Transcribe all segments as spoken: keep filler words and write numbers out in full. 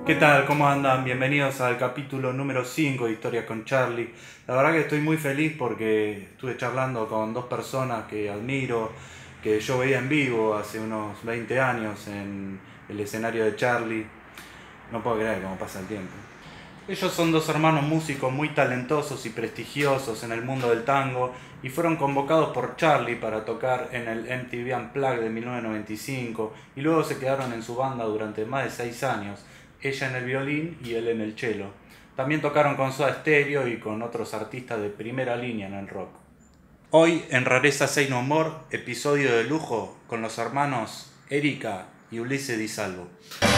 ¿Qué tal? ¿Cómo andan? Bienvenidos al capítulo número cinco de Historias con Charlie. La verdad que estoy muy feliz porque estuve charlando con dos personas que admiro, que yo veía en vivo hace unos veinte años en el escenario de Charlie. No puedo creer cómo pasa el tiempo. Ellos son dos hermanos músicos muy talentosos y prestigiosos en el mundo del tango y fueron convocados por Charlie para tocar en el M T V Unplugged de mil novecientos noventa y cinco y luego se quedaron en su banda durante más de seis años, ella en el violín y él en el cello. También tocaron con Soda Stereo y con otros artistas de primera línea en el rock. Hoy en Rareza Say No More, episodio de lujo con los hermanos Erika y Ulises Di Salvo.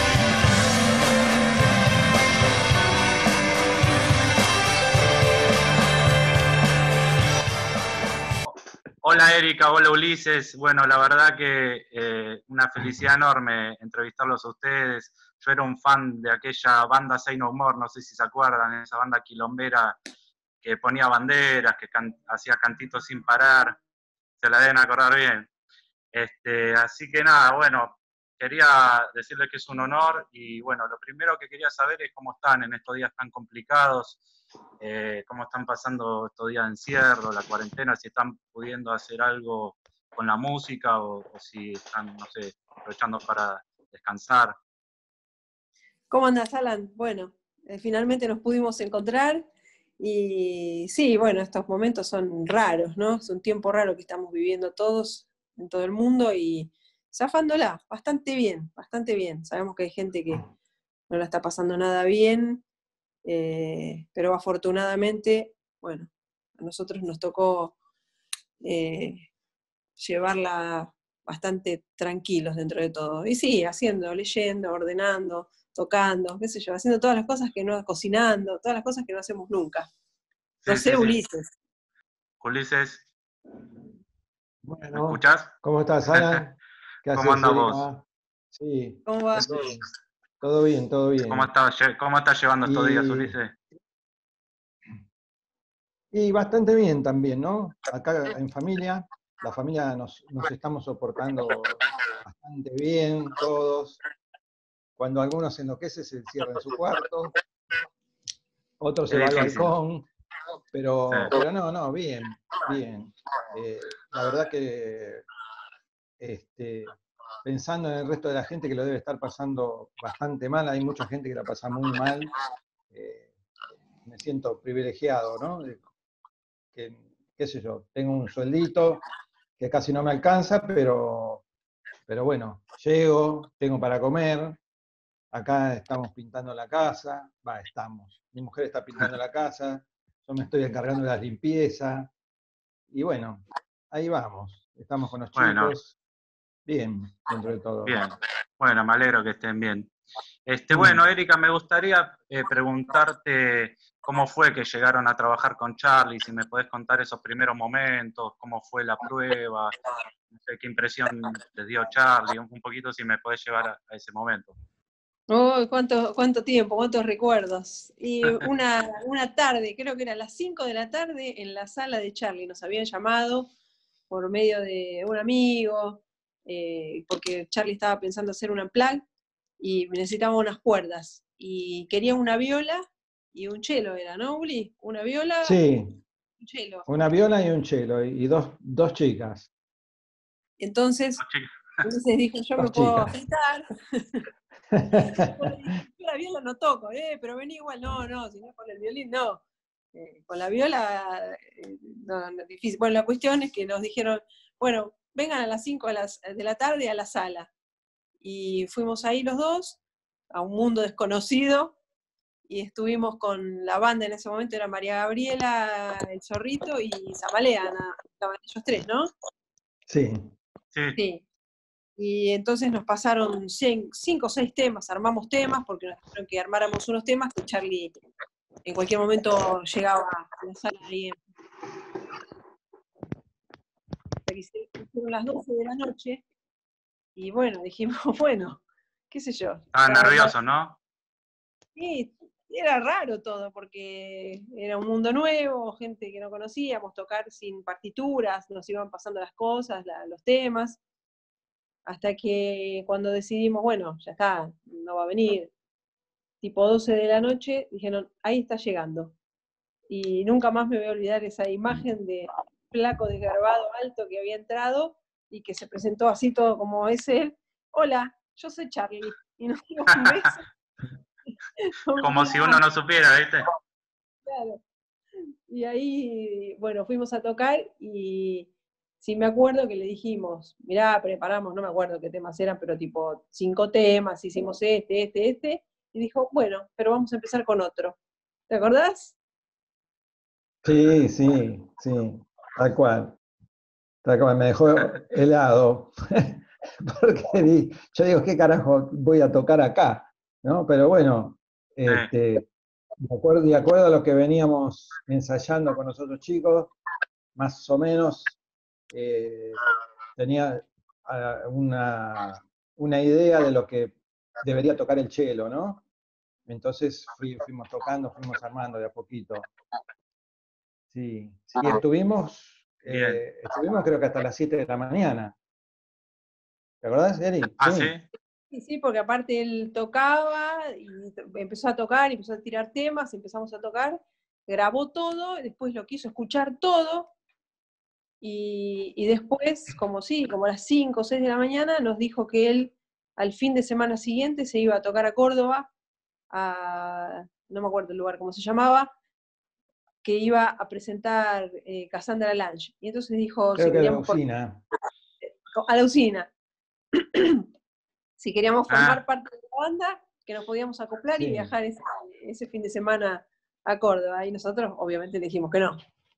Hola Erika, hola Ulises. Bueno, la verdad que eh, una felicidad enorme entrevistarlos a ustedes. Yo era un fan de aquella banda Say No More, no sé si se acuerdan, esa banda quilombera que ponía banderas, que can hacía cantitos sin parar, se la deben acordar bien. Este, así que nada, bueno, quería decirles que es un honor y bueno, lo primero que quería saber es cómo están en estos días tan complicados, eh, cómo están pasando estos días de encierro, la cuarentena, si están pudiendo hacer algo con la música o, o si están, no sé, aprovechando para descansar. ¿Cómo andas, Alan? Bueno, eh, finalmente nos pudimos encontrar y sí, bueno, estos momentos son raros, ¿no? Es un tiempo raro que estamos viviendo todos en todo el mundo y zafándola, bastante bien, bastante bien. Sabemos que hay gente que no la está pasando nada bien, eh, pero afortunadamente, bueno, a nosotros nos tocó eh, llevarla bastante tranquilos dentro de todo. Y sí, haciendo, leyendo, ordenando, tocando, qué sé yo, haciendo todas las cosas que no, cocinando, todas las cosas que no hacemos nunca. No Sí, sé, sí, sí. Ulises. Ulises, ¿me Bueno, escuchás? ¿cómo estás, Alan? ¿Qué ¿Cómo haces, andas vos? Erika? Sí, ¿Cómo va? todo bien, todo bien, todo ¿Cómo bien. estás, cómo estás llevando estos días, Y, Ulises? y bastante bien también, ¿no? Acá en familia, la familia nos, nos estamos soportando bastante bien, todos. Cuando algunos se enloquece, se encierra en su cuarto, otro se va Es al difícil. balcón, Sí. pero, pero no, no, bien, bien. Eh, la verdad que este, pensando en el resto de la gente que lo debe estar pasando bastante mal, hay mucha gente que la pasa muy mal, eh, me siento privilegiado, ¿no? De que, qué sé yo, tengo un sueldito que casi no me alcanza, pero, pero bueno, llego, tengo para comer, acá estamos pintando la casa, va, estamos, mi mujer está pintando la casa, yo me estoy encargando de la limpieza, y bueno, ahí vamos, estamos con los Bueno, chicos, bien, dentro de todo. bien. Bueno, me alegro que estén bien. Este, bueno, Mm. Erika, me gustaría eh, preguntarte cómo fue que llegaron a trabajar con Charlie, si me podés contar esos primeros momentos, cómo fue la prueba, no sé qué impresión les dio Charlie, un, un poquito si me podés llevar a, a ese momento. Oh, cuánto, cuánto tiempo, cuántos recuerdos. Y una, una tarde, creo que era a las cinco de la tarde, en la sala de Charlie, nos habían llamado por medio de un amigo, eh, porque Charlie estaba pensando hacer un unplugged y necesitaba unas cuerdas. Y quería una viola y un cello, era, ¿no, Uli? Una viola, Sí, un cello. una viola y un cello, y dos, dos chicas, Entonces, Los chicos. entonces dijo, yo me dos puedo chicas. afeitar. Yo le dije, yo la viola no toco, eh, pero vení igual, no, no, si no con el violín, no. Eh, con la viola, eh, no, no, difícil. Bueno, la cuestión es que nos dijeron, bueno, vengan a las cinco de, las, de la tarde a la sala. Y fuimos ahí los dos, a un mundo desconocido, y estuvimos con la banda en ese momento, era María Gabriela, El Zorrito y Zamalea, estaban ellos tres, ¿no? Sí, Sí, Sí. Y entonces nos pasaron cinco o seis temas, armamos temas, porque nos dijeron que armáramos unos temas que Charlie en cualquier momento llegaba a la sala ahí. Hasta que hicieron las doce de la noche, y bueno, dijimos, bueno, qué sé yo. estaban Ya, ya, nerviosos, ¿no? sí, era raro todo, porque era un mundo nuevo, gente que no conocíamos, tocar sin partituras, nos iban pasando las cosas, la, los temas, hasta que cuando decidimos, bueno, ya está, no va a venir, tipo doce de la noche, dijeron, ahí está llegando. Y nunca más me voy a olvidar esa imagen de flaco desgarbado alto que había entrado y que se presentó así todo como es él. Hola, yo soy Charlie. Y nos dio un beso. Como si uno no supiera, ¿viste? Claro. Y ahí, bueno, fuimos a tocar y sí me acuerdo que le dijimos, mirá, preparamos, no me acuerdo qué temas eran, pero tipo cinco temas, hicimos este, este, este, y dijo, bueno, pero vamos a empezar con otro. ¿Te acordás? Sí, sí, sí, tal cual. Tal cual, me dejó helado. Porque di- yo digo, ¿qué carajo voy a tocar acá? ¿No? Pero bueno, este, de acuerdo, de acuerdo a lo que veníamos ensayando con los otros chicos, más o menos eh, tenía ah, una, una idea de lo que debería tocar el cello, ¿no? Entonces fui- fuimos tocando, fuimos armando de a poquito. Sí, y estuvimos, Bien. eh, estuvimos creo que hasta las siete de la mañana. ¿Te acordás, Eri? ¿Ah, sí? Sí. Sí, sí, porque aparte él tocaba y empezó a tocar y empezó a tirar temas, empezamos a tocar, grabó todo, después lo quiso escuchar todo y, y después, como sí, como a las cinco o seis de la mañana, nos dijo que él al fin de semana siguiente se iba a tocar a Córdoba, a, no me acuerdo el lugar cómo se llamaba, que iba a presentar eh, Cassandra Lange. Y entonces dijo Creo si que de la queríamos usina. a la usina. Si queríamos formar Ah, parte de la banda, que nos podíamos acoplar y Sí. viajar ese, ese fin de semana a Córdoba. Y nosotros, obviamente, le dijimos que no.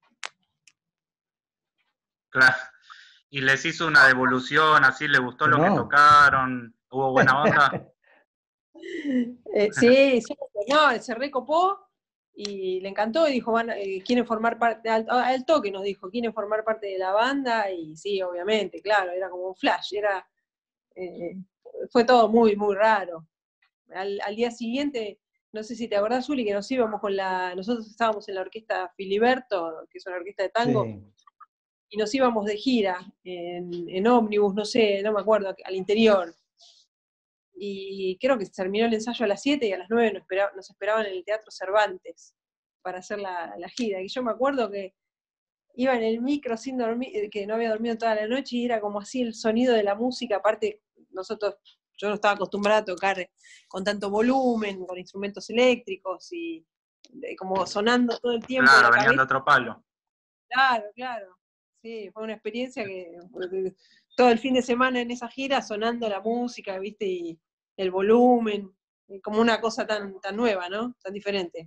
claro. Y les hizo una devolución, así le gustó ¿Que lo que no? tocaron, hubo buena onda. Eh, sí, sí, no, se recopó y le encantó y dijo, van, eh, quieren formar parte, al, al toque nos dijo, quieren formar parte de la banda y sí, obviamente, claro, era como un flash, era, eh, fue todo muy, muy raro. Al, al día siguiente, no sé si te acordás, Juli, que nos íbamos con la, nosotros estábamos en la orquesta Filiberto, que es una orquesta de tango, Sí. y nos íbamos de gira en, en ómnibus, no sé, no me acuerdo, al interior. Y creo que se terminó el ensayo a las siete y a las nueve nos, espera, nos esperaban en el Teatro Cervantes para hacer la, la gira. Y yo me acuerdo que iba en el micro sin dormir, que no había dormido toda la noche y era como así el sonido de la música, aparte nosotros, yo no estaba acostumbrada a tocar con tanto volumen, con instrumentos eléctricos y de, como sonando todo el tiempo en Claro, la venían cabeza. de otro palo. Claro, claro. Sí, fue una experiencia que todo el fin de semana en esa gira sonando la música, viste, y el volumen, y como una cosa tan, tan nueva, ¿no? Tan diferente.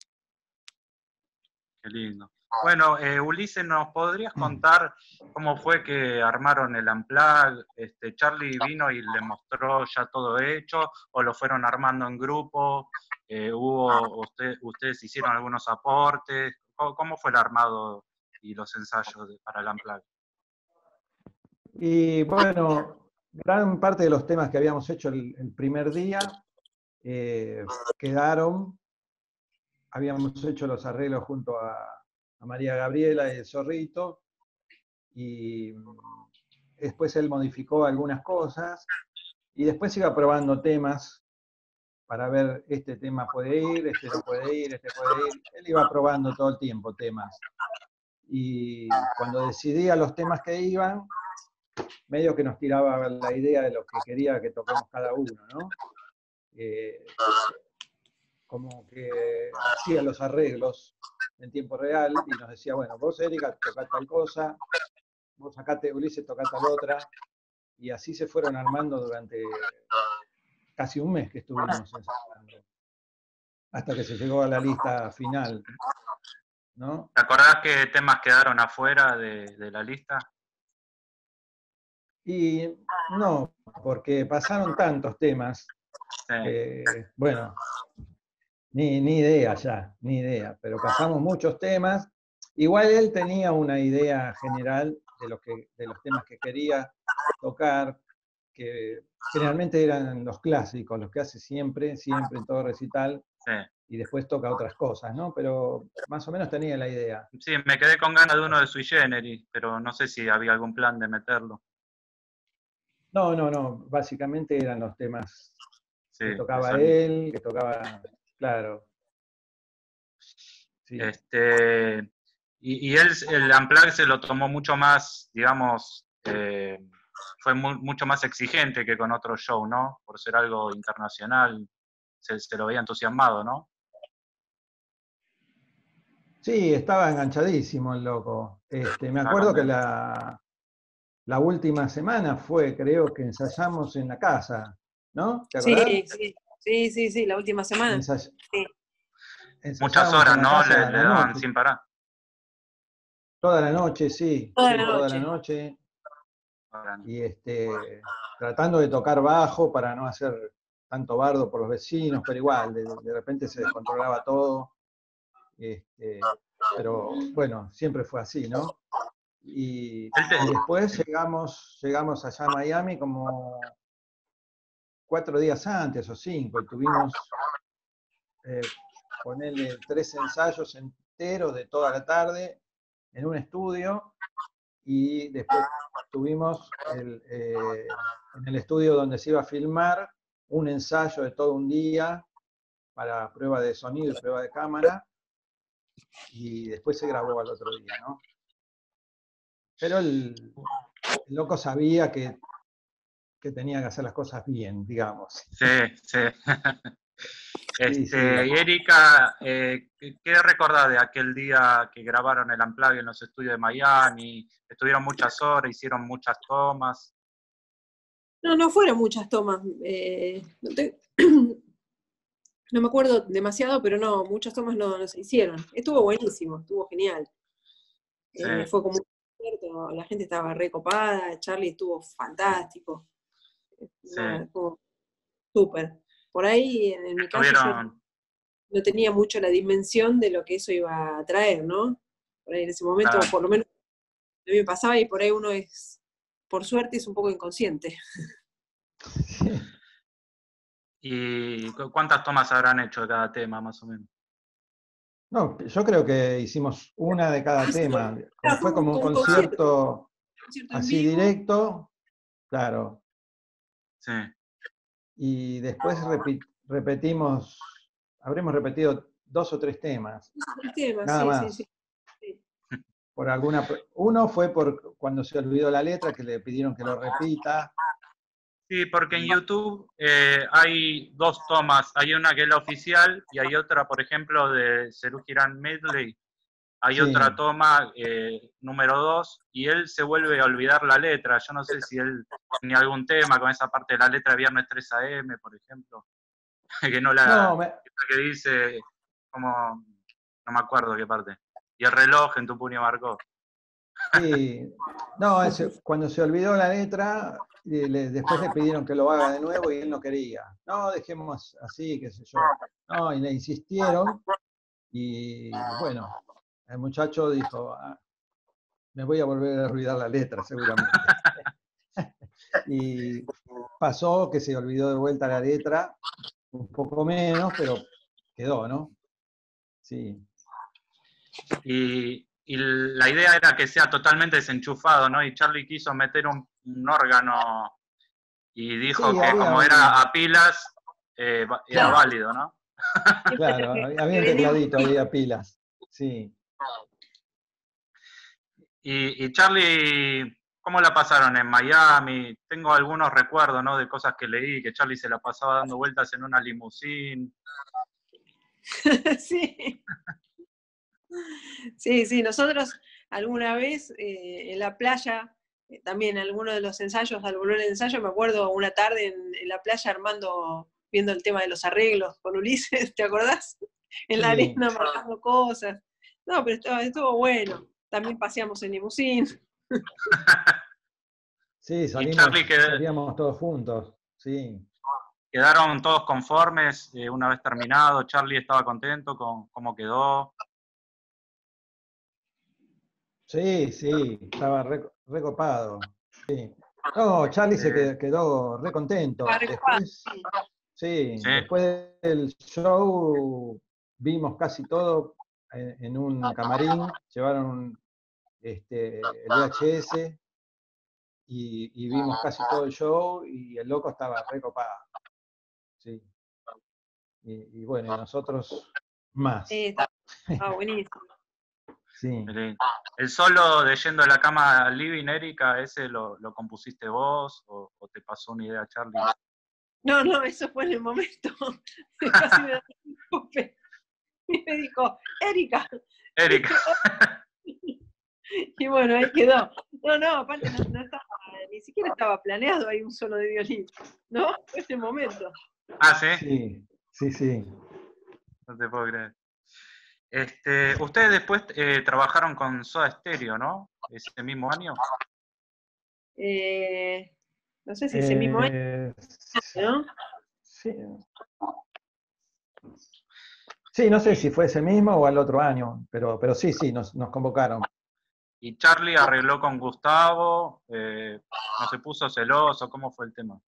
Qué lindo. Bueno, eh, Ulises, ¿nos podrías contar cómo fue que armaron el Unplugged? Este, ¿Charlie vino y le mostró ya todo hecho o lo fueron armando en grupo? Eh, hubo, usted, ¿Ustedes hicieron algunos aportes? ¿Cómo, cómo fue el armado y los ensayos de, para el Unplugged? Y bueno, gran parte de los temas que habíamos hecho el, el primer día eh, quedaron. Habíamos hecho los arreglos junto a, a María Gabriela y el Zorrito, y después él modificó algunas cosas, y después iba probando temas para ver este tema puede ir, este no puede ir, este puede ir. Él iba probando todo el tiempo temas. Y cuando decidía los temas que iban, medio que nos tiraba la idea de lo que quería que toquemos cada uno, ¿no? Eh, como que hacía los arreglos en tiempo real y nos decía, bueno, vos, Erika, tocá tal cosa, vos sacate, Ulises, tocá tal otra, y así se fueron armando durante casi un mes que estuvimos ensayando, hasta que se llegó a la lista final, ¿no? ¿Te acordás qué temas quedaron afuera de, de la lista? Y no, porque pasaron tantos temas Sí. que, bueno, ni, ni idea ya, ni idea, pero pasamos muchos temas. Igual él tenía una idea general de, lo que, de los temas que quería tocar, que generalmente eran los clásicos, los que hace siempre, siempre en todo recital, Sí. y después toca otras cosas, ¿no? Pero más o menos tenía la idea. Sí, me quedé con ganas de uno de Sui Generis, pero no sé si había algún plan de meterlo. No, no, no, básicamente eran los temas Sí, que tocaba el él, que tocaba, claro. Sí. Este, y, y él, el Unplugged se lo tomó mucho más, digamos, eh, fue mu mucho más exigente que con otro show, ¿no? Por ser algo internacional, se, se lo veía entusiasmado, ¿no? Sí, estaba enganchadísimo el loco. Este, me Estaba acuerdo que contento. la, la última semana fue, creo que ensayamos en la casa, ¿no? ¿Te acordás? Sí, sí, sí, sí, sí, la última semana. Ensay- Sí, Muchas ensayábamos horas, en la ¿no? Le, casa a le la daban noche, sin parar. toda la noche, sí, toda sí, la toda la noche. noche. Ahora, Y este, tratando de tocar bajo para no hacer tanto bardo por los vecinos, pero igual, de, de repente se descontrolaba todo. Este, pero bueno, siempre fue así, ¿no? Y, él te- y después llegamos, llegamos allá a Miami como cuatro días antes o cinco, y tuvimos, eh, ponerle tres ensayos enteros de toda la tarde en un estudio, y después tuvimos el, eh, en el estudio donde se iba a filmar un ensayo de todo un día para prueba de sonido y prueba de cámara, y después se grabó al otro día, ¿no? Pero el, el loco sabía que, que tenía que hacer las cosas bien, digamos. sí, sí. Sí, sí. Este, y Erika, eh, ¿qué, qué recordás de aquel día que grabaron el Unplugged en los estudios de Miami? Estuvieron muchas horas, hicieron muchas tomas. No, no fueron muchas tomas. eh, no, te- no me acuerdo demasiado, pero no, muchas tomas no, no se hicieron. Estuvo buenísimo, estuvo genial. Sí, Eh, fue como un concierto, la gente estaba recopada, Charlie estuvo fantástico. sí. Nada, estuvo súper. Por ahí, en, en mi caso, yo Estuvieron, no tenía mucho la dimensión de lo que eso iba a traer, ¿no? Por ahí en ese momento, claro. por lo menos, a mí me pasaba y por ahí uno es, por suerte, es un poco inconsciente. Sí. ¿Y cu- cuántas tomas habrán hecho de cada tema, más o menos? No, yo creo que hicimos una de cada tema. Como Claro, fue fue un, como un un concierto, un concierto concierto en así vivo. directo, claro. Sí, Y después repi- repetimos, habremos repetido dos o tres temas, El tema, nada sí, sí, sí. más. sí. Por alguna, uno fue por cuando se olvidó la letra, que le pidieron que lo repita. sí, porque en Y, YouTube eh, hay dos tomas. Hay una que es la oficial y hay otra, por ejemplo, de Serú Girán Medley. Hay otra sí, toma, eh, número dos, y él se vuelve a olvidar la letra. Yo no sé si él tenía algún tema con esa parte de la letra de Viernes tres A M, por ejemplo, que no la, no, me- que dice, como, no me acuerdo qué parte. Y el reloj en tu puño marcó. sí, no, ese- cuando se olvidó la letra, eh, le- después le pidieron que lo haga de nuevo y él no quería. No, dejemos así, qué sé yo. No, y le insistieron, y bueno, el muchacho dijo: "Ah, me voy a volver a olvidar la letra seguramente". Y pasó que se olvidó de vuelta la letra, un poco menos, pero quedó, ¿no? Sí. Y, y la idea era que sea totalmente desenchufado, ¿no? Y Charlie quiso meter un, un órgano y dijo Sí, que había como era un, a pilas, eh, era claro, válido, ¿no? Siempre claro, que, había había que un venimos, tecladito, había pilas. Sí. Y, y Charlie, ¿cómo la pasaron en Miami? Tengo algunos recuerdos, ¿no? De cosas que leí, que Charlie se la pasaba dando vueltas en una limusín. sí, sí, sí, nosotros alguna vez eh, en la playa, eh, también en alguno de los ensayos, al volver del ensayo, me acuerdo una tarde en, en la playa armando, viendo el tema de los arreglos con Ulises, ¿te acordás? En la Sí, arena marcando cosas. No, pero estuvo, estuvo bueno. También paseamos en limusín. sí, Y Charlie salimos, qued- salíamos todos juntos. Sí, quedaron todos conformes eh, una vez terminado. Charlie estaba contento con cómo quedó. sí, sí, estaba re- recopado. Sí. No, Charlie se Eh, qued- quedó re contento. Después, sí, sí, después del show vimos casi todo en, en un camarín, llevaron este, el V H S, y, y vimos casi todo el show, y el loco estaba recopado. sí. Y, y bueno, nosotros más. Sí, está. Ah, buenísimo. Sí. ¿El solo de Yendo de la cama al living, Erika, ese lo, lo compusiste vos o, o te pasó una idea, Charlie? No, no, eso fue en el momento. Casi me da un golpe. Y me dijo, Erika. Erika. Y bueno, ahí quedó. No, no, aparte no, no estaba, ni siquiera estaba planeado ahí un solo de violín, ¿no? Fue ese momento. Ah, ¿sí? Sí, sí, sí. No te puedo creer. Este, ustedes después eh, trabajaron con Soda Stereo, ¿no? Ese mismo año. Eh, no sé si ese mismo año, Eh, ¿no? sí. Sí, no sé si fue ese mismo o al otro año, pero, pero sí, sí, nos, nos convocaron. Y Charlie arregló con Gustavo, eh, no se puso celoso, ¿cómo fue el tema?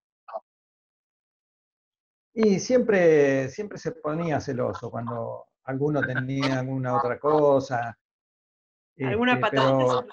Y siempre, siempre se ponía celoso cuando alguno tenía alguna otra cosa. Alguna Este, patada. pero,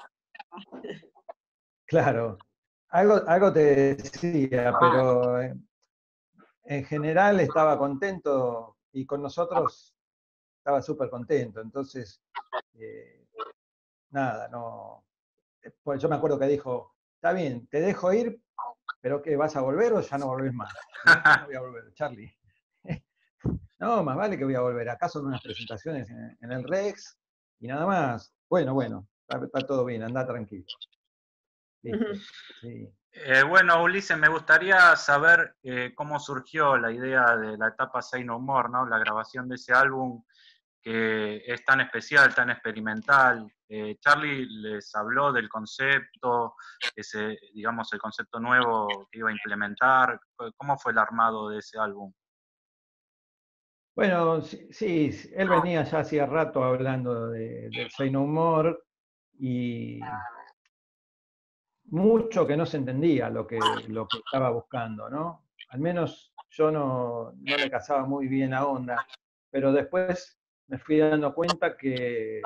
claro, algo, algo te decía, pero en, en general estaba contento y con nosotros estaba súper contento. Entonces, eh, nada, no. Pues yo me acuerdo que dijo, está bien, te dejo ir, pero ¿qué, vas a volver o ya no volvés más? Digo, ¿cómo voy a volver, Charlie? No, más vale que voy a volver. Acá son unas presentaciones en, en el Rex y nada más. Bueno, bueno, está, está todo bien, anda tranquilo. Listo. Sí. Eh, bueno, Ulises, me gustaría saber eh, cómo surgió la idea de la etapa Say No More, ¿no? La grabación de ese álbum que es tan especial, tan experimental. Eh, Charlie les habló del concepto, ese, digamos, el concepto nuevo que iba a implementar. ¿Cómo fue el armado de ese álbum? Bueno, sí, sí, él venía ya hacía rato hablando de, del Say No More y mucho que no se entendía lo que, lo que estaba buscando, ¿no? Al menos yo no, no le cazaba muy bien la onda, pero después me fui dando cuenta que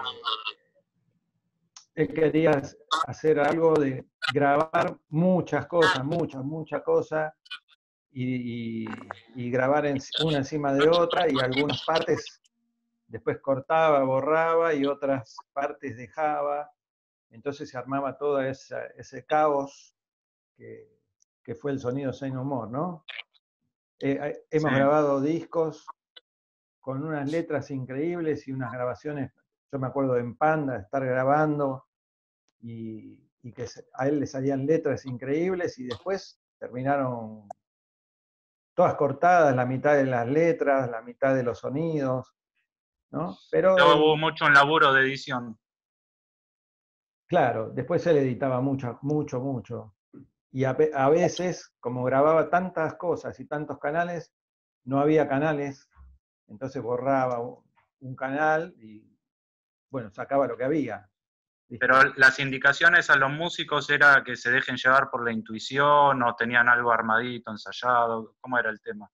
él quería hacer algo de grabar muchas cosas, muchas, muchas cosas, y, y, y grabar en, una encima de otra, y algunas partes después cortaba, borraba, y otras partes dejaba. Entonces se armaba todo esa, ese caos que, que fue el sonido Say No More, ¿no? Eh, hemos Sí. grabado discos con unas letras increíbles y unas grabaciones, yo me acuerdo en Panda, estar grabando y, y que a él le salían letras increíbles y después terminaron todas cortadas, la mitad de las letras, la mitad de los sonidos, ¿no? Pero Luego hubo él, mucho un laburo de edición. claro, después él editaba mucho, mucho, mucho. Y a, a veces, como grababa tantas cosas y tantos canales, no había canales, entonces borraba un canal y, bueno, sacaba lo que había. ¿Viste? Pero las indicaciones a los músicos era que se dejen llevar por la intuición o tenían algo armadito, ensayado. ¿Cómo era el tema?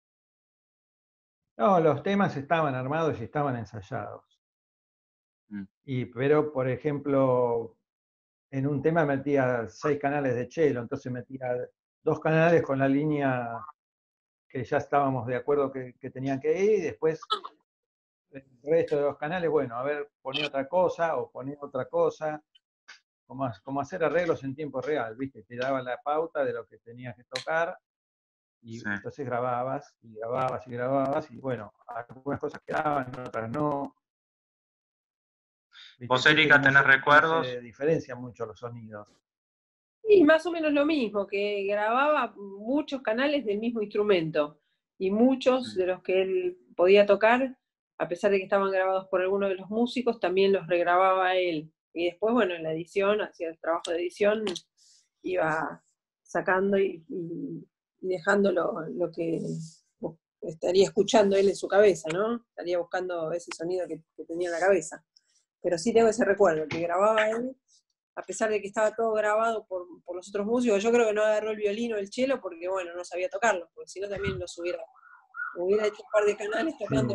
No, los temas estaban armados y estaban ensayados. Mm. Y, pero, por ejemplo, en un tema metía seis canales de cello, entonces metía dos canales con la línea que ya estábamos de acuerdo que, que tenían que ir, y después el resto de los canales, bueno, a ver, ponía otra cosa o ponía otra cosa, como, como hacer arreglos en tiempo real, ¿viste? Te daba la pauta de lo que tenías que tocar, y Sí. entonces grababas, y grababas, y grababas, y bueno, algunas cosas quedaban, otras no. ¿Viste? ¿Vos, Viste que Erika, no tenés se, no recuerdos? se diferencian mucho los sonidos. Y más o menos lo mismo, que grababa muchos canales del mismo instrumento y muchos de los que él podía tocar, a pesar de que estaban grabados por alguno de los músicos, también los regrababa él. Y después, bueno, en la edición, hacía el trabajo de edición, iba sacando y, y, y dejando lo, lo que estaría escuchando él en su cabeza, ¿no? Estaría buscando ese sonido que, que tenía en la cabeza. Pero sí tengo ese recuerdo, que grababa él, a pesar de que estaba todo grabado por, por los otros músicos. Yo creo que no agarró el violín o el cello porque, bueno, no sabía tocarlo, porque si no también los hubiera, hubiera hecho un par de canales tocando. Sí.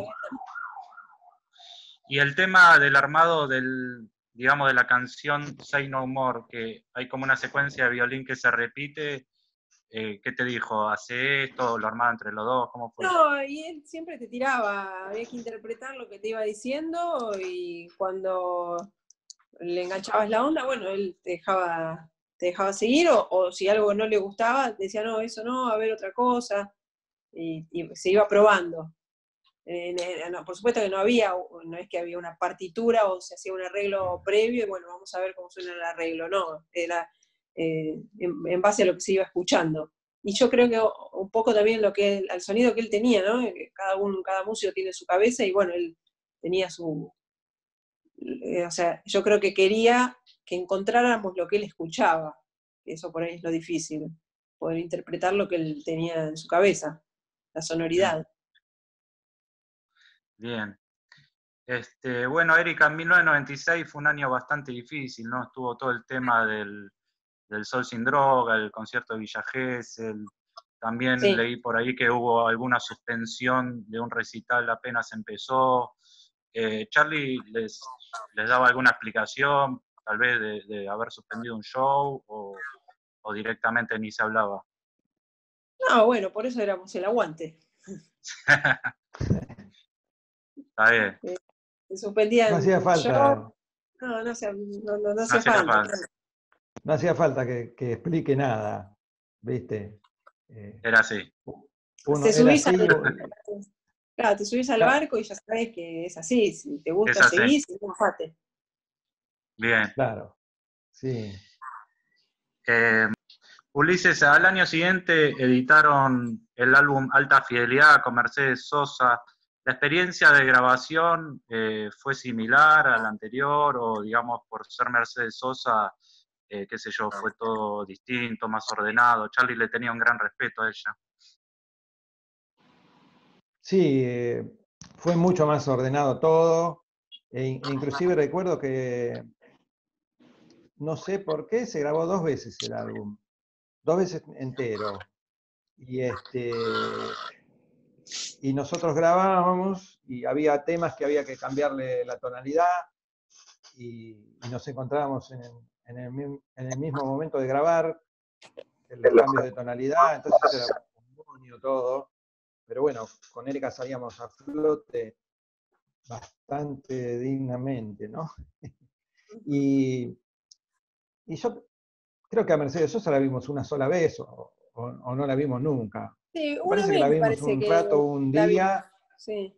Y el tema del armado del, digamos, de la canción Say No More, que hay como una secuencia de violín que se repite, eh, ¿qué te dijo? ¿Hace esto? ¿Lo armaron entre los dos? ¿Cómo fue? No, y él siempre te tiraba, había que interpretar lo que te iba diciendo y cuando le enganchabas la onda, bueno, él te dejaba, te dejaba seguir o, o si algo no le gustaba, decía, no, eso no, a ver otra cosa, y, y se iba probando. Eh, no, por supuesto que no había, no es que había una partitura o se hacía un arreglo previo y bueno, vamos a ver cómo suena el arreglo, no, era eh, en, en base a lo que se iba escuchando. Y yo creo que un poco también lo que él, al sonido que él tenía, ¿no? Cada uno, cada músico tiene su cabeza y bueno, él tenía su, eh, o sea, yo creo que quería que encontráramos lo que él escuchaba. Eso por ahí es lo difícil, poder interpretar lo que él tenía en su cabeza, la sonoridad. Bien. Este, bueno, Erika, mil novecientos noventa y seis fue un año bastante difícil, ¿no? Estuvo todo el tema del, del Sol sin Droga, el concierto de Villa Gesell. También Sí. leí por ahí que hubo alguna suspensión de un recital apenas empezó. Eh, ¿Charlie les, les daba alguna explicación, tal vez, de, de haber suspendido un show o, o directamente ni se hablaba? No, bueno, por eso éramos el aguante. Está bien. Eh, se suspendían No hacía falta, shows. No, no, hacía, no, no, no No hacía hacía falta. falta. Claro. no hacía falta que, que explique nada, ¿viste? Eh, Era así. uno Te era subís así, al, claro, te subís al claro, barco y ya sabés que es así. Si te Es gusta, así. seguís, si no, fate. Bien. claro, sí. Eh, Ulises, al año siguiente editaron el álbum Alta Fidelidad con Mercedes Sosa. ¿La experiencia de grabación eh, fue similar a la anterior o, digamos, por ser Mercedes Sosa, eh, qué sé yo, fue todo distinto, más ordenado? Charlie le tenía un gran respeto a ella. Sí, eh, fue mucho más ordenado todo, e, e inclusive recuerdo que no sé por qué se grabó dos veces el álbum, dos veces entero. Y este y nosotros grabábamos y había temas que había que cambiarle la tonalidad y, y nos encontrábamos en el, en, el, en el mismo momento de grabar los cambios de tonalidad, entonces era un demonio todo. Pero bueno, con Erika salíamos a flote bastante dignamente, ¿no? y, y yo creo que a Mercedes Sosa la vimos una sola vez o, o, o no la vimos nunca. Sí, Me una parece que la vez me vimos parece un que rato, un la vimos. día. Sí.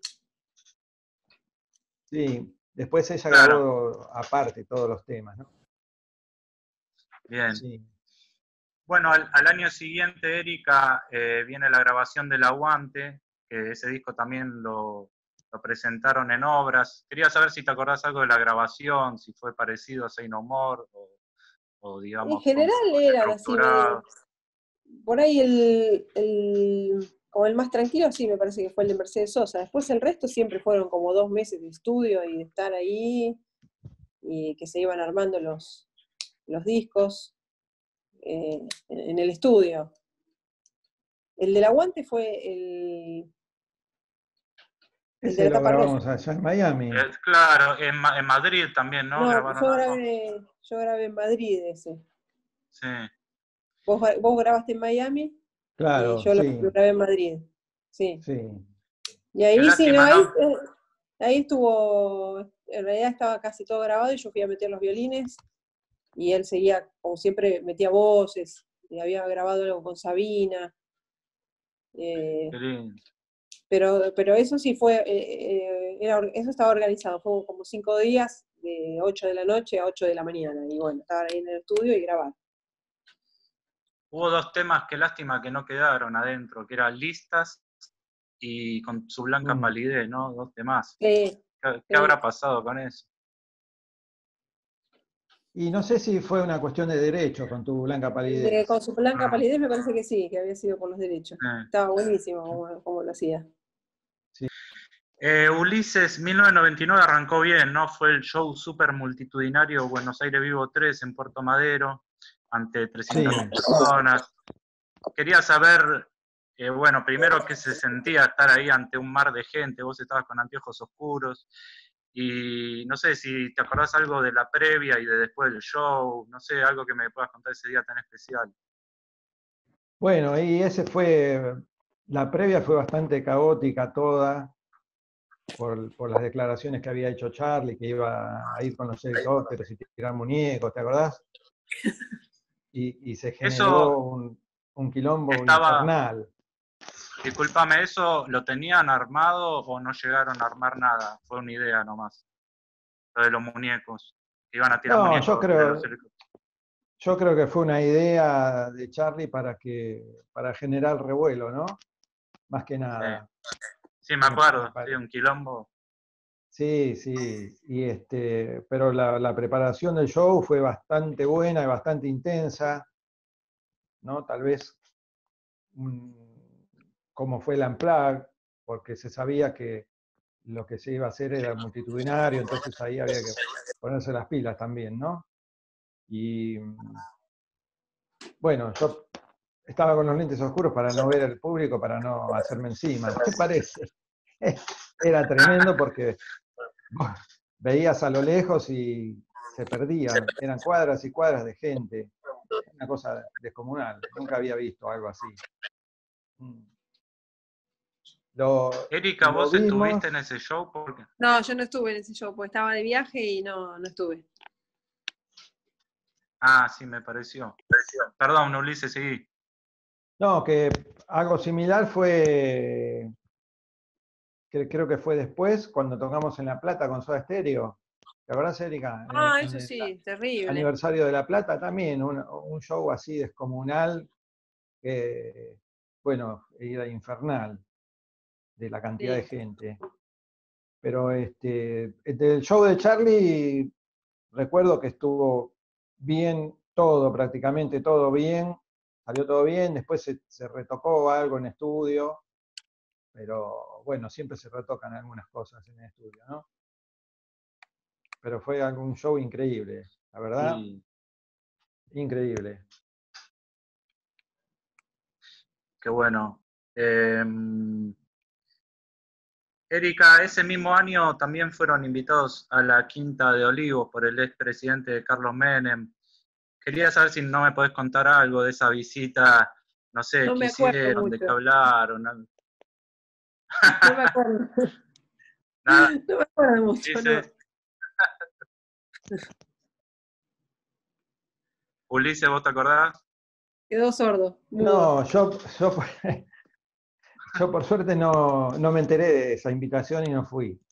Sí, después ella Claro. grabó aparte todos los temas, ¿no? Bien. Sí. Bueno, al, al año siguiente, Erika, eh, viene la grabación del Aguante, que ese disco también lo, lo presentaron en obras. Quería saber si te acordás algo de la grabación, si fue parecido a Say No More, o, o En digamos, general como eran así medio. estructurado. Por ahí el, el, como el más tranquilo, sí, me parece que fue el de Mercedes Sosa. Después el resto siempre fueron como dos meses de estudio y de estar ahí y que se iban armando los, los discos eh, en el estudio. El del Aguante fue el, el de Ese la lo tapa roja. grabamos allá en Miami. Eh, claro, en, Ma- en Madrid también, ¿no? No, ¿Grabaron yo algo? grabé, yo grabé en Madrid ese. Sí, Vos, vos grabaste en Miami y Claro, yo lo, sí, lo grabé en Madrid. Sí. sí. Y qué ahí sí, no, lástima, ahí, ¿no? eh, ahí estuvo, en realidad estaba casi todo grabado y yo fui a meter los violines y él seguía, como siempre, metía voces, y había grabado algo con Sabina, eh, Qué lindo. pero, pero eso sí fue, eh, eh, era, eso estaba organizado, fue como cinco días, de ocho de la noche a ocho de la mañana, y bueno, estaban ahí en el estudio y grabar. Hubo dos temas, qué lástima que no quedaron adentro, que eran Listas y Con su blanca Mm. palidez, ¿no? Dos temas. Sí, ¿Qué, qué sí. habrá pasado con eso? Y no sé si fue una cuestión de derecho con tu blanca De- palidez. con su blanca Mm, palidez me parece que sí, que había sido por los derechos. eh. Estaba buenísimo como, como lo hacía. Eh, Ulises, mil novecientos noventa y nueve arrancó bien, ¿no? Fue el show súper multitudinario Buenos Aires Vivo tres en Puerto Madero, ante trescientas mil Sí. personas. Quería saber, eh, bueno, primero qué se sentía estar ahí ante un mar de gente, vos estabas con anteojos oscuros, y no sé si te acordás algo de la previa y de después del show, no sé, algo que me puedas contar ese día tan especial. Bueno, y ese fue, la previa fue bastante caótica toda, por, por las declaraciones que había hecho Charlie, que iba a ir con los helicópteros y tirar muñecos, ¿te acordás? Y, y se Eso generó un, un quilombo estaba, infernal. discúlpame, ¿eso lo tenían armado o no llegaron a armar nada? Fue una idea nomás. Lo de los muñecos. Que iban a tirar No, muñecos yo de los creo, helicópteros. yo creo que fue una idea de Charlie para, que, para generar revuelo, ¿no? Más que nada. Sí, sí, me Me- me acuerdo. Sí, pare- un quilombo. Sí, sí, y este, pero la, la preparación del show fue bastante buena y bastante intensa, ¿no? Tal vez mm, como fue el Unplugged, porque se sabía que lo que se iba a hacer era multitudinario, entonces ahí había que ponerse las pilas también, ¿no? Y mm, bueno, yo estaba con los lentes oscuros para no ver al público, para no hacerme encima, ¿te parece? Era tremendo porque vos veías a lo lejos y se perdían, eran cuadras y cuadras de gente, una cosa descomunal, nunca había visto algo así. Lo, Erika, lo ¿vos vimos, estuviste en ese show? Porque... No, yo no estuve en ese show, porque estaba de viaje y no, no estuve. Ah, sí, me pareció. Perdón, Ulises, seguí. no, que algo similar fue, que creo que fue después, cuando tocamos en La Plata con Soda Stereo. ¿Te acordás, Erika? En el, Ah, en eso el sí, terrible. aniversario de La Plata también, un, un show así descomunal, que, bueno, era infernal de la cantidad de Sí. gente. Pero este, del show de Charlie, recuerdo que estuvo bien todo, prácticamente todo bien, salió todo bien, después se, se retocó algo en estudio, pero bueno, siempre se retocan algunas cosas en el estudio, ¿no? Pero fue algún show increíble, la verdad, Sí, increíble. qué bueno. Eh, Erika, ese mismo año también fueron invitados a la Quinta de Olivos por el expresidente Carlos Menem. Quería saber si no me podés contar algo de esa visita, no sé, No qué me acuerdo hicieron, de qué mucho. hablaron. algo. No me acuerdo. Nada, No me acuerdo mucho, no. Ulises, Ulises, ¿vos te acordás? Quedó sordo, mudo. No, yo, yo, yo por suerte no, no me enteré de esa invitación y no fui.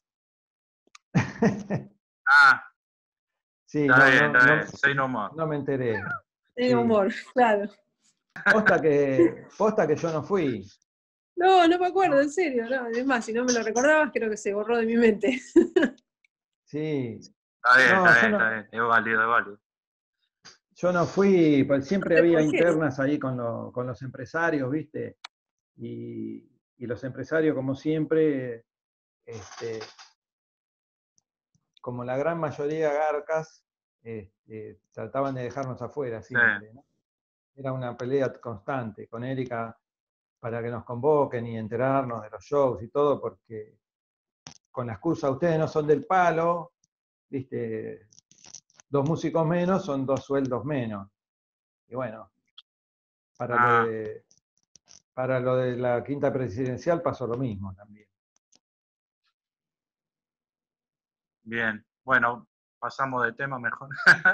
Ah, Sí, está no, bien, no, está no, bien, soy no more. no me enteré. Tiene Sí. humor, claro. Posta que, posta que yo no fui. No, no me acuerdo, en serio, no. Es más, si no me lo recordabas, creo que se borró de mi mente. Sí. Está bien, No, está yo bien, está no, bien, es válido, es válido. yo no fui, pues No siempre sé había por qué. internas ahí con, lo- con los empresarios, ¿viste? Y, y los empresarios, como siempre, este, como la gran mayoría garcas, este, trataban de dejarnos afuera Sí, siempre, ¿no? Era una pelea constante con Erika para que nos convoquen y enterarnos de los shows y todo, porque con la excusa, ustedes no son del palo, ¿viste? Dos músicos menos son dos sueldos menos. Y bueno, para lo ah, de, para lo de la quinta presidencial pasó lo mismo también. bien. Bueno, pasamos de tema mejor.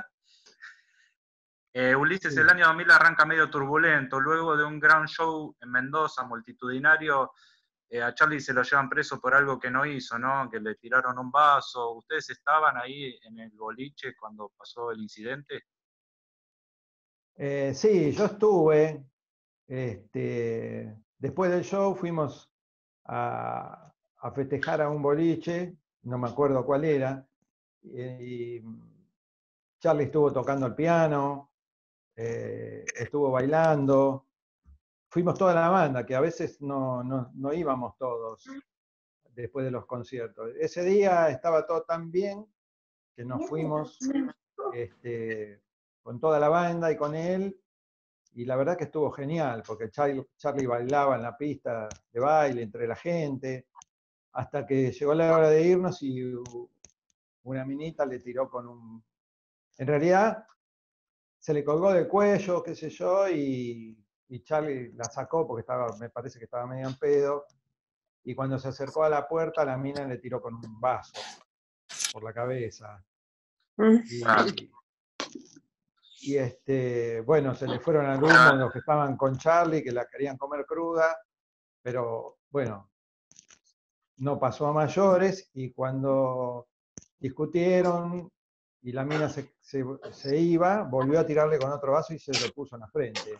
Eh, Ulises, el Sí. año dos mil arranca medio turbulento. Luego de un gran show en Mendoza, multitudinario, eh, a Charlie se lo llevan preso por algo que no hizo, ¿no? Que le tiraron un vaso. ¿Ustedes estaban ahí en el boliche cuando pasó el incidente? Eh, sí, yo estuve, este, después del show fuimos a, a festejar a un boliche, no me acuerdo cuál era, y, y Charlie estuvo tocando el piano, eh, estuvo bailando, fuimos toda la banda, que a veces no, no, no íbamos todos después de los conciertos. Ese día estaba todo tan bien que nos fuimos este, con toda la banda y con él, y la verdad que estuvo genial, porque Charlie, Charlie bailaba en la pista de baile entre la gente, hasta que llegó la hora de irnos y una minita le tiró con un... En realidad se le colgó del cuello, qué sé yo, y y Charlie la sacó porque estaba, me parece que estaba medio en pedo, y cuando se acercó a la puerta, la mina le tiró con un vaso por la cabeza. Y, y este, bueno, se le fueron al humo los que estaban con Charlie, que la querían comer cruda, pero bueno, no pasó a mayores, y cuando discutieron y la mina se, se, se iba, volvió a tirarle con otro vaso y se lo puso en la frente.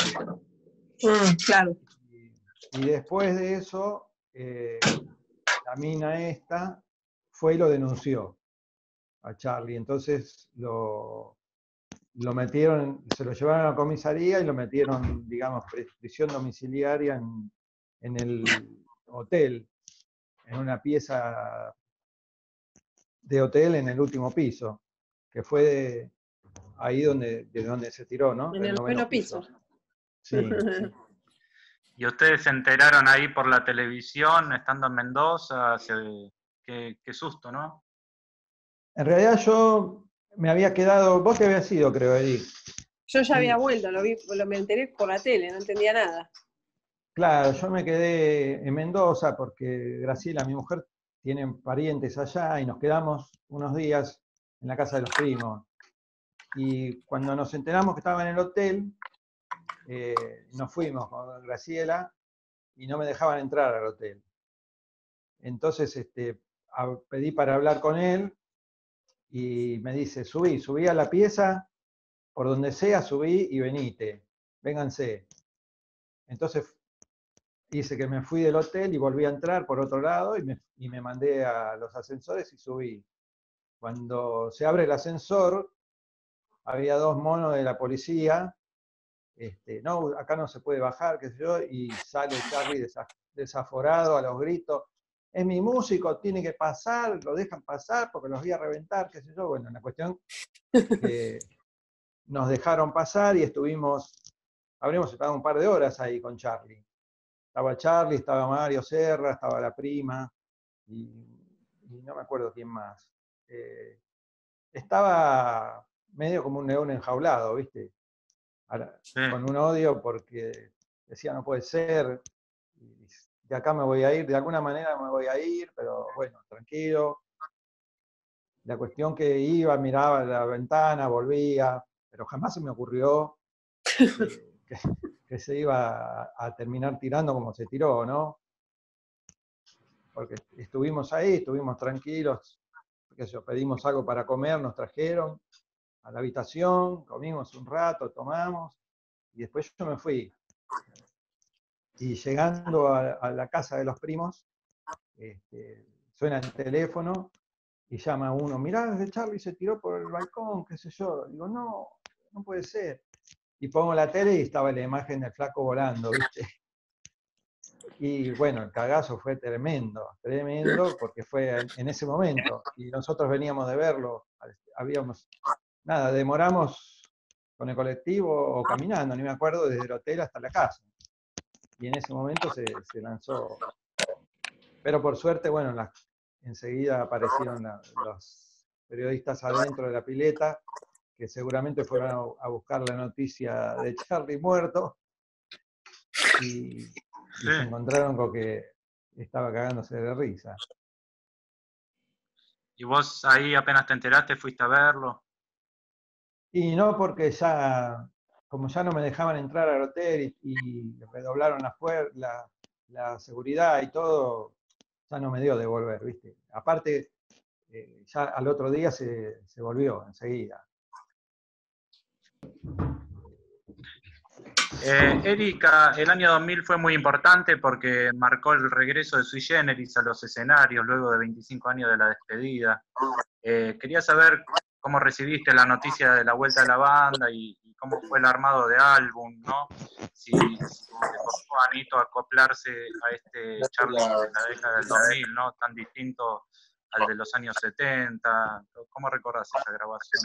Mm, claro. Y, y después de eso, eh, la mina esta fue y lo denunció a Charlie. Entonces lo, lo metieron, se lo llevaron a la comisaría y lo metieron, digamos, prisión domiciliaria en, en el hotel, en una pieza de hotel en el último piso, que fue de ahí donde, de donde se tiró, ¿no? En Del el noveno noveno piso. piso. Sí, sí. ¿Y ustedes se enteraron ahí por la televisión, estando en Mendoza? Se- qué, qué susto, ¿no? En realidad yo me había quedado, vos te habías ido, creo, Edith. Yo ya había Sí. vuelto, lo vi, lo, me enteré por la tele, no entendía nada. Claro, yo me quedé en Mendoza porque Graciela, mi mujer, tiene parientes allá y nos quedamos unos días en la casa de los primos. Y cuando nos enteramos que estaba en el hotel, eh, nos fuimos con Graciela y no me dejaban entrar al hotel. Entonces este, a, pedí para hablar con él y me dice, subí, subí a la pieza, por donde sea, subí y venite, vénganse. Entonces hice que me fui del hotel y volví a entrar por otro lado y me, y me mandé a los ascensores y subí. Cuando se abre el ascensor, había dos monos de la policía, este, no, acá no se puede bajar, qué sé yo, y sale Charlie desaforado a los gritos, es mi músico, tiene que pasar, lo dejan pasar porque los voy a reventar, qué sé yo. Bueno, la cuestión que nos dejaron pasar y estuvimos, habríamos estado un par de horas ahí con Charlie. Estaba Charlie, estaba Mario Serra, estaba la prima, y, y no me acuerdo quién más. Eh, estaba medio como un león enjaulado, ¿viste? Ahora, Sí. con un odio porque decía, no puede ser, y de acá me voy a ir, de alguna manera me voy a ir, pero bueno, tranquilo. La cuestión que iba, miraba la ventana, volvía, pero jamás se me ocurrió que, que, que se iba a, a terminar tirando como se tiró, ¿no? Porque estuvimos ahí, estuvimos tranquilos, qué sé yo, pedimos algo para comer, nos trajeron a la habitación, comimos un rato, tomamos, y después yo me fui. Y llegando a, a la casa de los primos, este, suena el teléfono y llama uno, mirá, desde Charlie se tiró por el balcón, qué sé yo. Digo, no, no puede ser. Y pongo la tele y estaba la imagen del flaco volando, ¿viste? Y bueno, el cagazo fue tremendo, tremendo, porque fue en, en ese momento. Y nosotros veníamos de verlo, habíamos, nada, demoramos con el colectivo o caminando, ni me acuerdo, desde el hotel hasta la casa. Y en ese momento se, se lanzó. Pero por suerte, bueno, la, enseguida aparecieron la, los periodistas adentro de la pileta, que seguramente fueron a, a buscar la noticia de Charlie muerto, y, y Sí. se encontraron con que estaba cagándose de risa. ¿Y vos ahí apenas te enteraste, fuiste a verlo? Y no, porque ya, como ya no me dejaban entrar al hotel y, y redoblaron la, la, la seguridad y todo, ya no me dio de volver, ¿viste? Aparte, eh, ya al otro día se, se volvió enseguida. Eh, Erika, el año dos mil fue muy importante porque marcó el regreso de Sui Generis a los escenarios luego de veinticinco años de la despedida. Eh, quería saber cómo recibiste la noticia de la vuelta de la banda y, y cómo fue el armado de álbum, ¿no? Si, si le costó a Anito acoplarse a este Charlie de la década del dos mil, ¿no? Tan distinto al de los años setenta. ¿Cómo recordás esa grabación?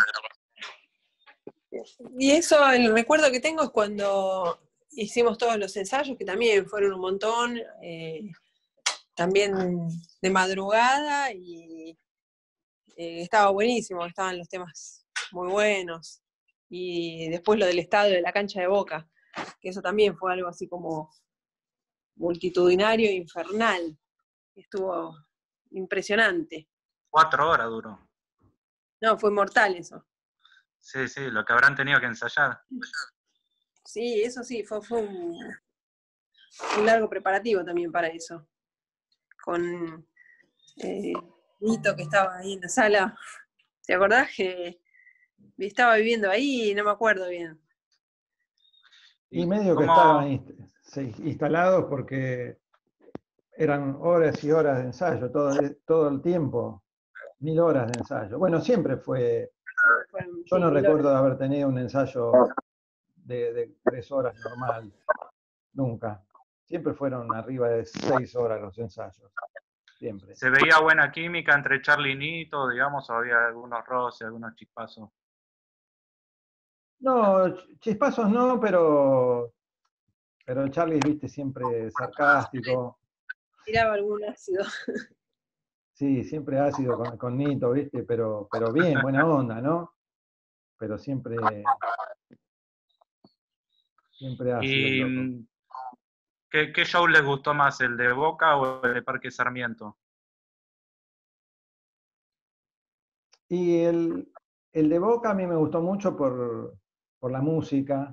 Y eso, el recuerdo que tengo es cuando hicimos todos los ensayos, que también fueron un montón, eh, también de madrugada, y eh, estaba buenísimo, estaban los temas muy buenos. Y después lo del estadio de la cancha de Boca, que eso también fue algo así como multitudinario e infernal. Estuvo impresionante. Cuatro horas duró. No, fue mortal eso. Sí, sí, lo que habrán tenido que ensayar. Sí, eso sí, fue, fue un, un largo preparativo también para eso. Con eh, Nito, que estaba ahí en la sala. ¿Te acordás que estaba viviendo ahí? No me acuerdo bien. Y medio que ¿Cómo? estaban inst- sí, instalados porque eran horas y horas de ensayo, todo, el- todo el tiempo, mil horas de ensayo. Bueno, siempre fue, Fueron, yo sí, no mil recuerdo horas. de haber tenido un ensayo de, de tres horas normal, nunca. Siempre fueron arriba de seis horas los ensayos, siempre. ¿Se veía buena química entre Charlie y Nito, digamos, o había algunos roces, algunos chispazos? No, ch- chispazos no, pero, pero Charlie, viste, siempre sarcástico. Tiraba algún ácido. Sí, siempre ácido con, con Nito, viste, pero, pero bien, buena onda, ¿no? Pero siempre, siempre ácido el ¿Y loco. mm, qué, qué show les gustó más, el de Boca o el de Parque Sarmiento? Y el, el de Boca a mí me gustó mucho por, por la música,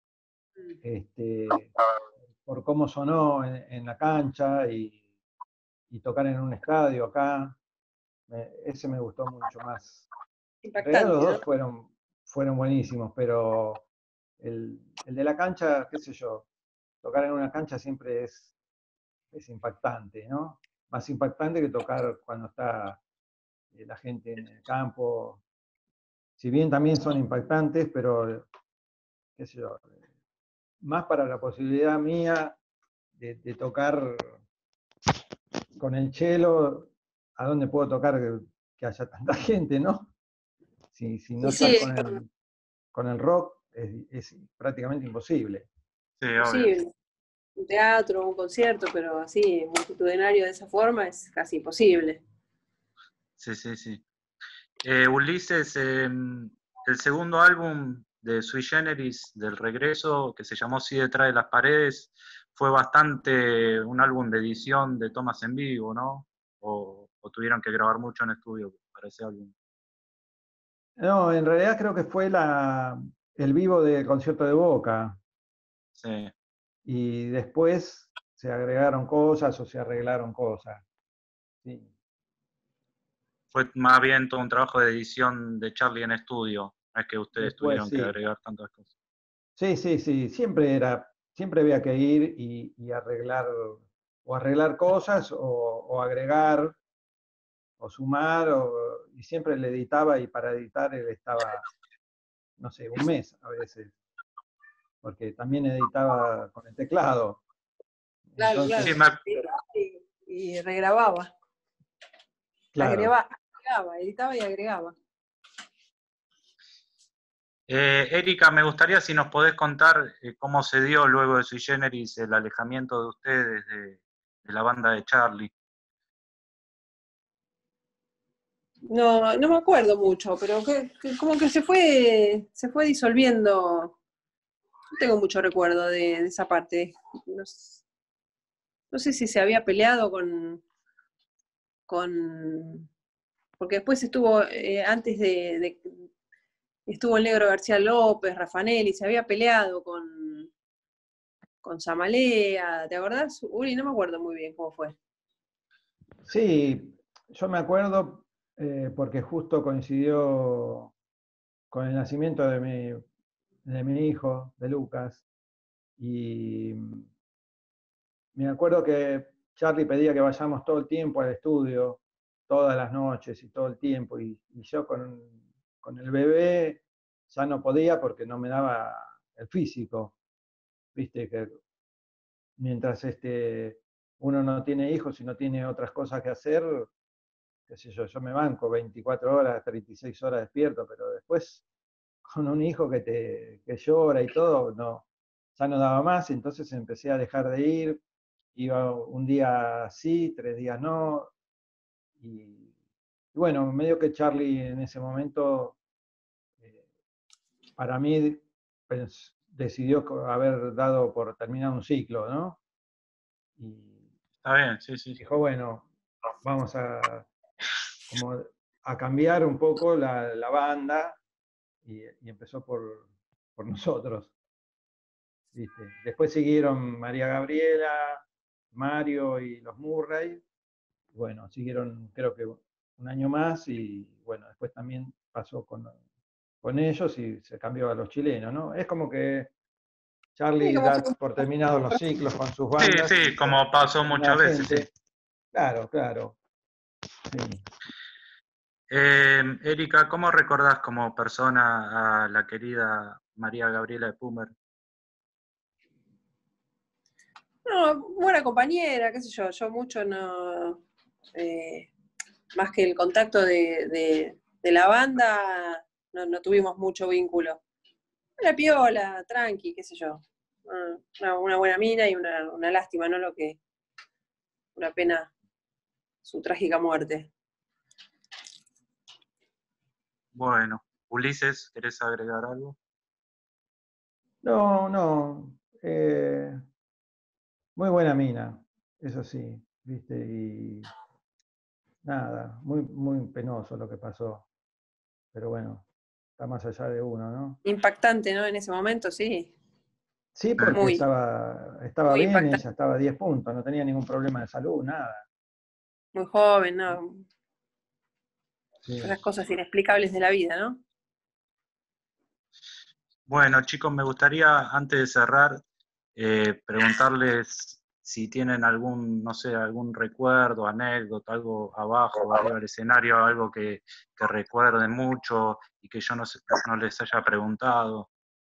este, por cómo sonó en, en la cancha y, y tocar en un estadio acá. Me- ese me gustó mucho más. En realidad los Impactante, ¿no? dos fueron, fueron buenísimos, pero el, el de la cancha, qué sé yo, tocar en una cancha siempre es, es impactante, ¿no? Más impactante que tocar cuando está eh, la gente en el campo. Si bien también son impactantes, pero qué sé yo, más para la posibilidad mía de, de tocar con el cello, a dónde puedo tocar que, que haya tanta gente, ¿no? Si, si no Y estás sí, con el, con el rock, es, es prácticamente imposible. Sí, es obvio. posible. Un teatro, un concierto, pero así, multitudinario de esa forma es casi imposible. Sí, sí, sí. Eh, Ulises, eh, el segundo álbum de Sui Generis del regreso, que se llamó Sí detrás de las paredes, fue bastante un álbum de edición de tomas en vivo, ¿no? O, o tuvieron que grabar mucho en estudio para ese álbum. No, en realidad creo que fue la, el vivo del concierto de Boca. Sí. Y después se agregaron cosas o se arreglaron cosas. Sí. Fue más bien todo un trabajo de edición de Charlie en estudio, no es que ustedes Después tuvieron que sí. agregar tantas cosas. Sí, sí, sí. Siempre era, siempre había que ir y, y arreglar, o arreglar cosas, o, o agregar, o sumar, o- y siempre le editaba, y para editar él estaba, no sé, un mes a veces, porque también editaba con el teclado. Claro, claro. Sí, Entonces, me, Y, y regrababa, claro. agregaba, agregaba, editaba y agregaba. Eh, Erika, me gustaría si nos podés contar eh, cómo se dio luego de Sui Generis el alejamiento de ustedes de, de la banda de Charlie. No, no me acuerdo mucho, pero que, que como que se fue, se fue disolviendo. No tengo mucho recuerdo de, de esa parte. No, s- no sé si se había peleado con, con porque después estuvo, eh, antes de, de- estuvo el negro García López, Rafanelli, se había peleado con, con Zamalea, ¿te acordás? Uri, no me acuerdo muy bien cómo fue. Sí, yo me acuerdo eh, porque justo coincidió con el nacimiento de mi, de mi hijo, de Lucas, y me acuerdo que Charlie pedía que vayamos todo el tiempo al estudio, todas las noches y todo el tiempo, y, y yo con, con el bebé ya no podía porque no me daba el físico, viste, que mientras este, uno no tiene hijos y no tiene otras cosas que hacer, qué sé yo, yo me banco veinticuatro horas, treinta y seis horas despierto, pero después con un hijo que, te, que llora y todo, no, ya no daba más, entonces empecé a dejar de ir, iba un día sí, tres días no, y, y bueno, medio que Charlie en ese momento, eh, para mí, pens, decidió co- haber dado por terminado un ciclo, ¿no? Y Está bien, sí, sí. dijo, bueno, vamos a, como a cambiar un poco la, la banda y, y empezó por, por nosotros, ¿viste? Después siguieron María Gabriela, Mario y los Murray. Bueno, siguieron creo que un año más y bueno, después también pasó con, con ellos y se cambió a los chilenos, ¿no? Es como que Sí, Charlie como da fue- por terminados los ciclos con sus Sí, bandas y sí, como con pasó muchas determinada veces, sí. gente. Claro, claro. Sí. Eh, Erika, ¿cómo recordás como persona a la querida María Gabriela de Pumer? No, buena compañera, qué sé yo, yo mucho no, eh, más que el contacto de, de- de la banda, no, no tuvimos mucho vínculo. Era piola, tranqui, qué sé yo. Ah, Una, una buena mina y una, una lástima, ¿no? Lo que, una pena su trágica muerte. Bueno, Ulises, ¿querés agregar algo? No, no. eh, muy buena mina, eso sí, ¿viste? Y nada, muy, muy penoso lo que pasó. Pero bueno, está más allá de uno, ¿no? Impactante, ¿no? En ese momento, sí. Sí, porque Muy, estaba, estaba muy bien, impactante. ella estaba a diez puntos, no tenía ningún problema de salud, nada. Muy joven, ¿no? Sí. Esas cosas inexplicables de la vida, ¿no? Bueno, chicos, me gustaría, antes de cerrar, eh, preguntarles si tienen algún, no sé, algún recuerdo, anécdota, algo abajo, arriba del escenario, algo que, que recuerden mucho y que yo no, sé- no les haya preguntado.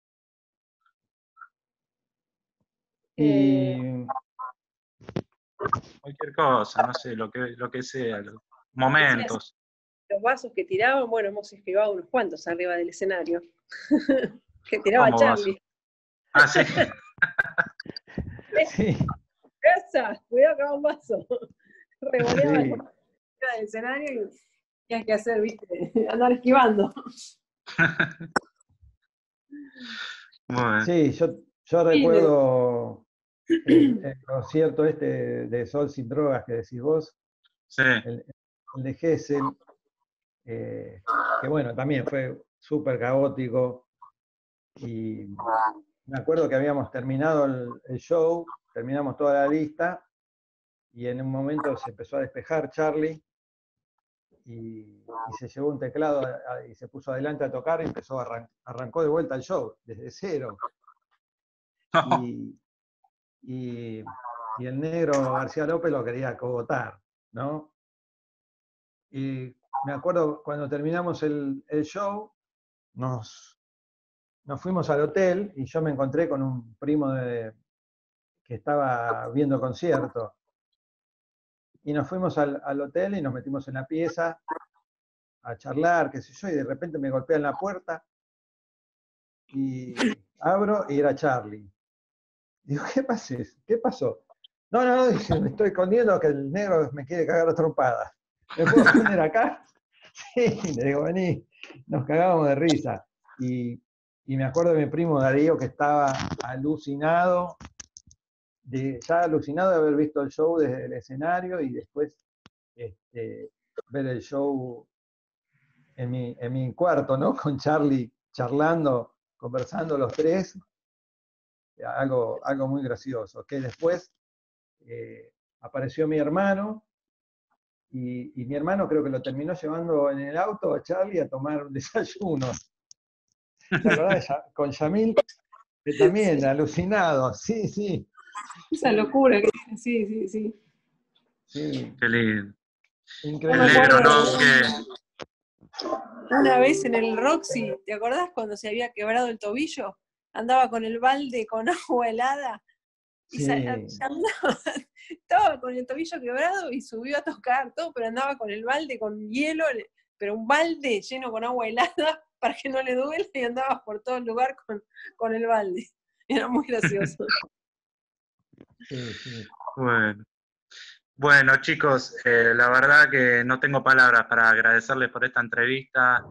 Eh, Y Cualquier cosa, no sé, lo que, lo que sea, los decías, momentos. los vasos que tiraban, bueno, hemos esquivado unos cuantos arriba del escenario. Que tiraba ¿Cómo vas? Charlie. Ah, sí. sí, ¡Casa! Cuidado que va un vaso. Revoleaba sí, arriba del escenario y ¿qué hay que hacer, viste? Andar esquivando. Bueno, sí, yo, yo Sí, no. recuerdo el, el concierto este de Sol sin drogas que decís vos, sí. el, el de Gessel, eh, que bueno, también fue súper caótico y me acuerdo que habíamos terminado el, el show, terminamos toda la lista y en un momento se empezó a despejar Charlie y, y se llevó un teclado a- a- y se puso adelante a tocar y empezó a arran- arrancó de vuelta el show desde cero. Y, y, y el negro García López lo quería cogotar, ¿no? Y me acuerdo cuando terminamos el, el show, nos, nos fuimos al hotel y yo me encontré con un primo de, que estaba viendo concierto. Y nos fuimos al, al hotel y nos metimos en la pieza a charlar, qué sé yo, y de repente me golpean la puerta y abro y era Charlie. Digo, ¿qué pasó? ¿Qué pasó? No, no, no, dice, me estoy escondiendo que el negro me quiere cagar a trompadas. ¿Me puedo esconder acá? Sí, le digo, vení, nos cagábamos de risa. Y, y me acuerdo de mi primo Darío que estaba alucinado, de, ya alucinado de haber visto el show desde el escenario y después este, ver el show en mi, en mi cuarto, ¿no? Con Charlie charlando, conversando los tres, algo, algo muy gracioso. Que después eh, apareció mi hermano y, y mi hermano creo que lo terminó llevando en el auto a Charlie a tomar un desayuno. ¿Te acordás? Con Yamil, que también, Sí, alucinado, sí, sí, esa locura que tiene, sí, sí, sí. sí, qué lindo. Yo me El increíble. negro, acuerdo ¿no? de Que, una vez en el Roxy, ¿te acordás cuando se había quebrado el tobillo? Andaba con el balde con agua helada y sa- Sí, andaba, estaba con el tobillo quebrado y subió a tocar todo, pero andaba con el balde con hielo, pero un balde lleno con agua helada para que no le duela y andaba por todo el lugar con, con el balde. Era muy gracioso. sí, sí. bueno. Bueno, chicos, eh, la verdad que no tengo palabras para agradecerles por esta entrevista.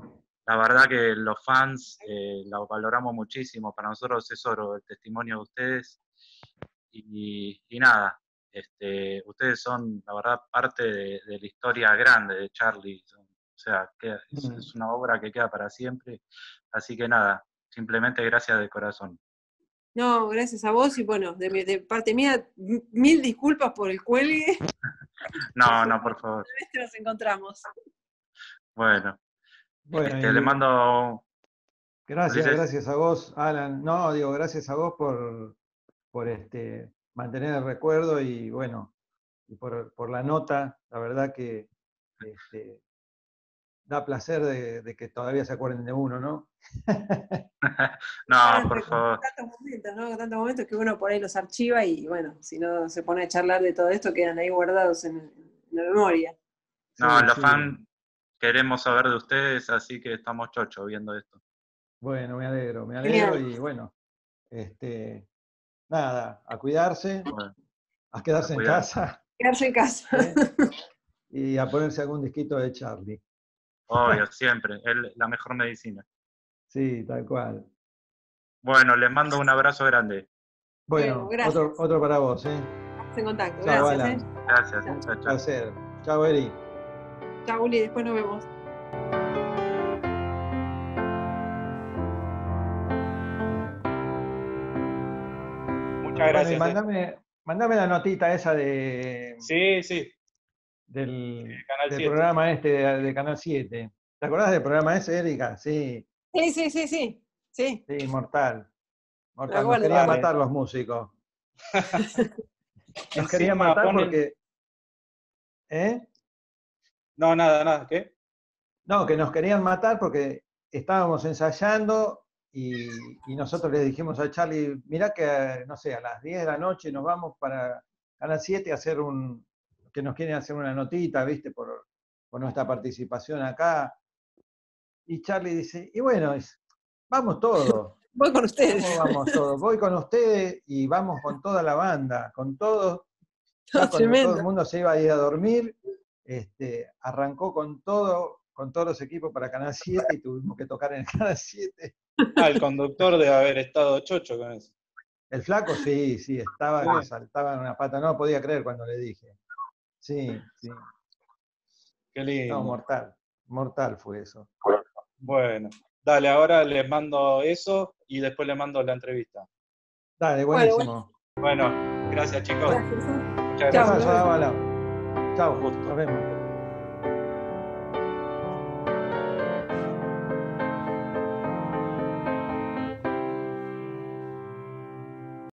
la verdad que los fans eh, lo valoramos muchísimo, para nosotros es oro el testimonio de ustedes, y, y nada, este, ustedes son, la verdad, parte de, de la historia grande de Charlie, o sea, que es, Mm. es una obra que queda para siempre, así que nada, simplemente gracias de corazón. No, gracias a vos y bueno, de, mi- de parte mía, m- mil disculpas por el cuelgue. No, no, por favor. Este nos encontramos. Bueno, Bueno, este, y le mando... gracias, Ulises. gracias a vos, Alan. No, digo, gracias a vos por, por este, mantener el recuerdo y bueno, y por, por la nota. La verdad que este, da placer de, de que todavía se acuerden de uno, ¿no? No, por favor. Tantos momentos, ¿no? Tantos momentos que uno por ahí los archiva y bueno, si no se pone a charlar de todo esto, quedan ahí guardados en, en la memoria. No, Sí, los sí. fans queremos saber de ustedes, así que estamos chochos viendo esto. Bueno, me alegro, me alegro Genial. y bueno, este, nada, a cuidarse, Bueno, a quedarse a en cuidar. casa Quedarse en casa. ¿eh? Y a ponerse algún disquito de Charlie. Obvio, siempre, es la mejor medicina. Sí, tal cual. Bueno, les mando un abrazo grande. Bueno, Bueno, gracias. otro, otro para vos, ¿eh? Estamos en contacto. Chao, Gracias, Alan. ¿eh? Gracias. Chao. Chao, chao. Placer. Chao, Eri. Chao, Uli, después nos vemos. Muchas Bueno, y gracias. eh. mandame, mandame la notita esa de, Sí, sí. del, de Canal del siete. programa este de, de Canal siete. ¿Te acordás del programa ese, Erika? Sí, Sí, sí, sí, sí. Sí, sí, mortal. me Mortal. Nos acuerdo. querían Dale. matar los músicos. Nos querían Encima matar ponen- porque... ¿Eh? No, nada, nada. ¿Qué? No, que nos querían matar porque estábamos ensayando y, y nosotros le dijimos a Charlie, mirá que, no sé, a las diez de la noche nos vamos para Canal siete a hacer un, que nos quieren hacer una notita, viste, por, por nuestra participación acá. Y Charlie dice, y bueno, es- vamos todos, Voy con ustedes. ¿cómo vamos todos? Voy con ustedes y vamos con toda la banda, con todos. No, Ya cuando todo tremendo. el mundo se iba a ir a dormir, este, arrancó con todo, con todos los equipos para Canal siete y tuvimos que tocar en el Canal siete. Ah, el conductor debe haber estado chocho con eso. El flaco sí, sí, estaba que Sí. saltaba en una pata, no lo podía creer cuando le dije. Sí, sí, Qué lindo. no, mortal, mortal fue eso. Bueno, dale, ahora les mando eso y después les mando la entrevista. Dale, Bueno, buenísimo. Bueno, gracias chicos. Gracias. Muchas Un Chao. gracias. abrazo, Ábala. Chao, Gusto. nos vemos.